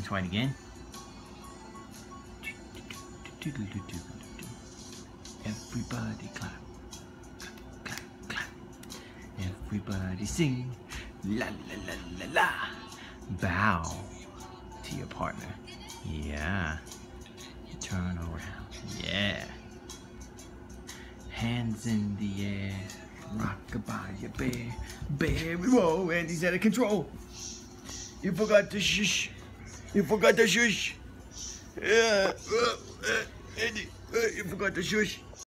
Let's try it again. Everybody clap, clap, clap, clap. Everybody sing, la la la la la. Bow to your partner. Yeah. Turn around. Yeah. Hands in the air. Rock-a-bye, bear. Bear, whoa, Andy's out of control. You forgot to shush. You forgot to shush. Yeah. Andy, you forgot to shush.